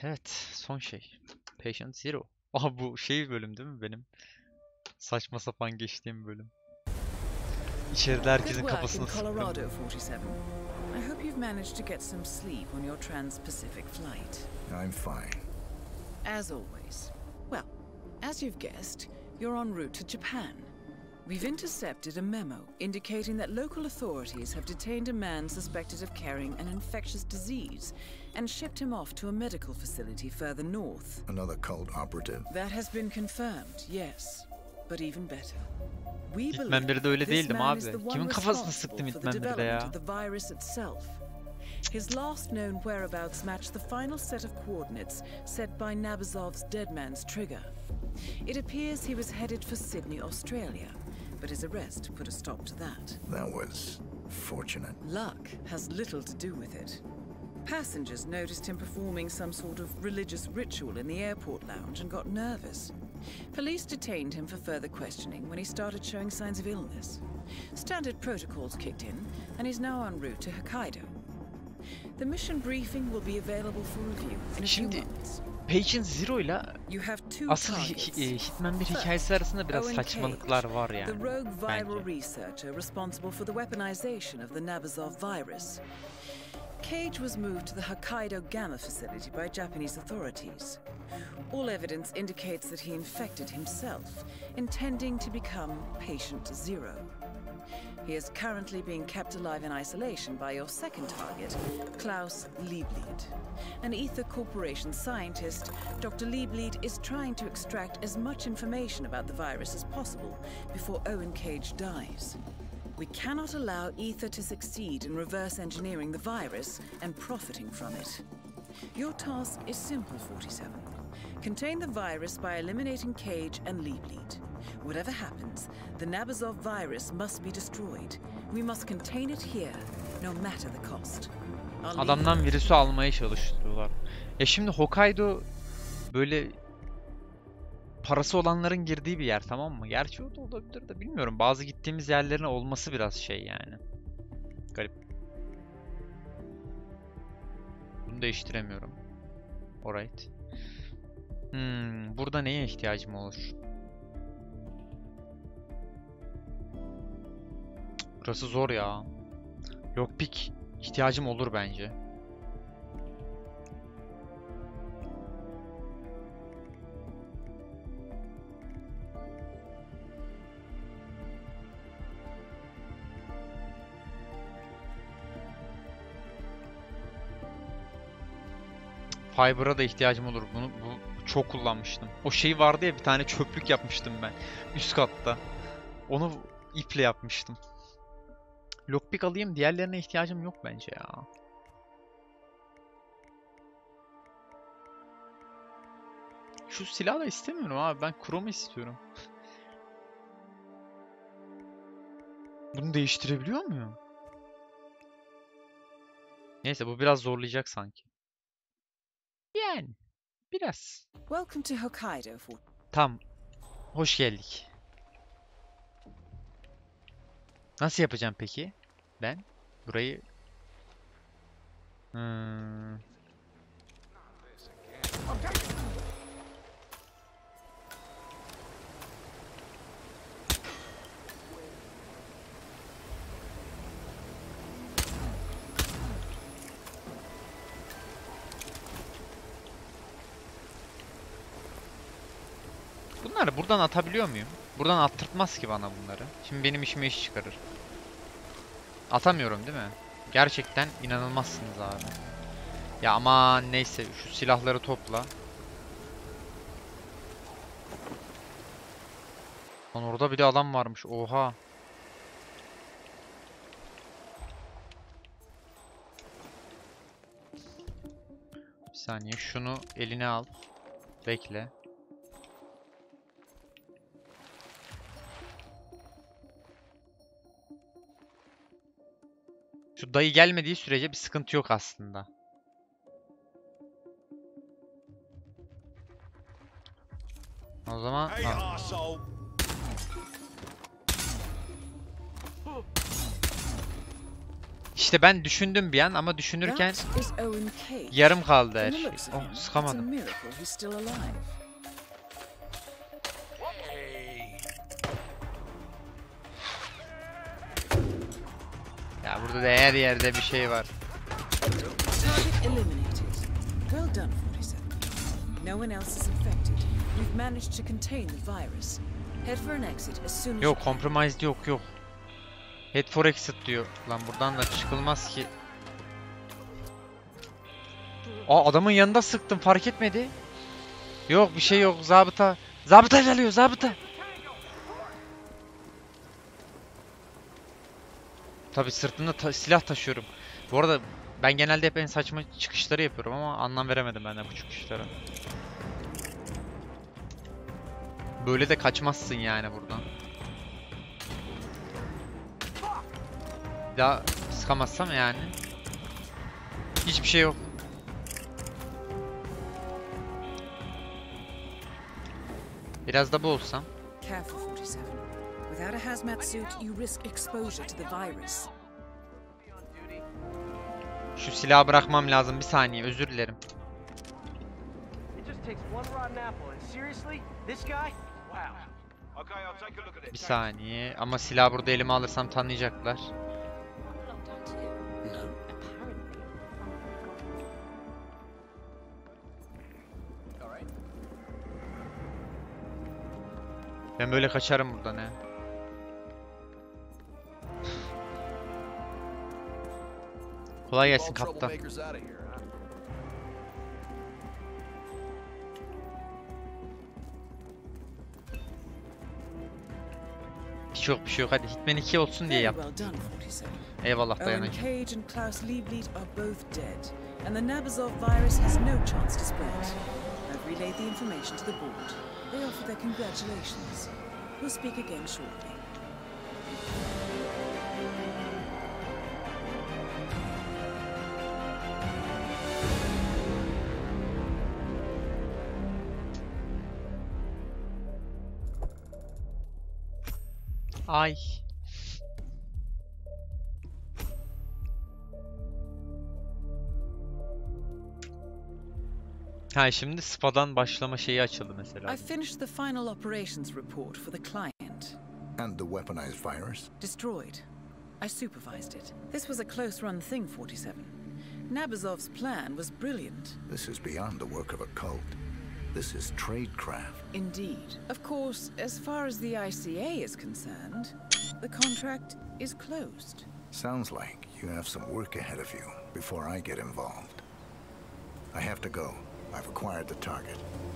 Evet, son şey. Patient Zero. Aha, bu şey bölüm değil mi benim? Saçma sapan geçtiğim bölüm. İçeride Good herkesin work in kafasına sıktım. Colorado, 47. I hope you've managed to get some sleep on your trans-Pacific flight. I'm fine. As always. Well, as you've guessed, you're en route to Japan. We've intercepted a memo indicating that local authorities have detained a man suspected of carrying an infectious disease and shipped him off to a medical facility further north. Another cult operative. That has been confirmed, yes. But even better. We Hitman believe 1'de öyle this değildim man is abi. the one Kimin kafasını responsible sıktım for the Hitman 1'de development ya? of the virus itself. His last known whereabouts matched the final set of coordinates set by Nabazov's Dead Man's trigger. It appears he was headed for Sydney, Australia, but his arrest put a stop to that. That was fortunate. Luck has little to do with it. Passengers noticed him performing some sort of religious ritual in the airport lounge and got nervous. Police detained him for further questioning when he started showing signs of illness. Standard protocols kicked in, and he's now en route to Hokkaido. The mission briefing will be available for review in a few Şimdi moments. Patient Zero ile You have two asıl targets. Hitman 1 hikayesi arasında biraz Owen saçmalıklar Cage, var the yani. rogue viral Bence. researcher responsible for the weaponization of the Nabazov virus. Cage was moved to the Hokkaido Gamma facility by Japanese authorities. All evidence indicates that he infected himself, intending to become Patient Zero. He is currently being kept alive in isolation by your second target, Klaus Liebleed. An Ether Corporation scientist, Dr. Liebleed is trying to extract as much information about the virus as possible before Owen Cage dies. We cannot allow Ether to succeed in reverse engineering the virus and profiting from it. Your task is simple, 47. Contain the virus by eliminating Cage and Liebleed. Whatever happens, the Nabazov virus must be destroyed. We must contain it here, no matter the cost. Adamdan virüsü almaya çalışıyorlar. Ya şimdi Hokkaido böyle parası olanların girdiği bir yer, tamam mı? Gerçi o da olabilir de bilmiyorum. Bazı gittiğimiz yerlerin olması biraz şey yani. Garip. Bunu değiştiremiyorum. Alright. Burada neye ihtiyacım olur? Burası zor ya. Lockpick ihtiyacım olur bence. Fiber'a da ihtiyacım olur. Bu çok kullanmıştım. O şey vardı ya, bir tane çöplük yapmıştım ben üst katta. Onu iple yapmıştım. Lockpick alayım, diğerlerine ihtiyacım yok bence ya. Şu silahı da istemiyorum abi. Ben Chrome istiyorum. Bunu değiştirebiliyor muyum? Neyse, bu biraz zorlayacak sanki. Yani biraz. Welcome to Hokkaido. Tam. Hoş geldik. Nasıl yapacağım peki? Ben burayı bunları buradan atabiliyor muyum? Buradan attırtmaz ki bana bunları. Şimdi benim işime iş çıkarır. Atamıyorum değil mi? Gerçekten inanılmazsınız abi. Ya aman neyse, şu silahları topla. Lan orada bir de adam varmış. Oha. Bir saniye, şunu eline al. Bekle. Şu dayı gelmediği sürece bir sıkıntı yok aslında. O zaman İşte ben düşündüm bir an ama düşünürken That is Owen Cage. yarım kaldı her From the şey. looks of Oh, him, it's a sıkamadım. miracle he's still alive. Ya burada da her yerde bir şey var. Target eliminated. Well done, 47. No one else is infected. You've managed to contain the virus. Head for an exit as soon as Yok, compromised yok. Head for exit diyor. Lan buradan da çıkılmaz ki. Aa, adamın yanında sıktım, fark etmedi. Yok bir şey yok, zabıta. Zabıta geliyor, zabıta. Tabi sırtımda silah taşıyorum. Bu arada ben genelde hep en saçma çıkışları yapıyorum ama anlam veremedim ben de bu çıkışlara. Böyle de kaçmazsın yani buradan. Bir daha sıkamazsam yani. Hiçbir şey yok. Biraz da bu olsam. Careful, 47. Without a hazmat suit, you risk exposure to the virus. Şu silahı bırakmam lazım, bir saniye, özür dilerim. Bir saniye ama silahı burada elime alırsam tanıyacaklar. Ben böyle kaçarım buradan he. Kolay gelsin kaptan. Bir şey yok hadi Hitman 2 olsun diye Very yap. well done, 47. Eyvallah Owen dayanacağım. Cage and Klaus Liebleed are both dead, and the Nabazov virus has no chance to spread. I've relayed the information to the board. They offer their congratulations. We'll speak again shortly. Ay. Ha şimdi SPA'dan başlama şeyi açıldı mesela. I finished the final operations report for the client. And the weaponized virus? Destroyed. I supervised it. This was a close-run thing, 47. Nabazov's plan was brilliant. This is beyond the work of a cult. This is tradecraft. Indeed. Of course, as far as the ICA is concerned, the contract is closed. Sounds like you have some work ahead of you before I get involved. I have to go. I've acquired the target.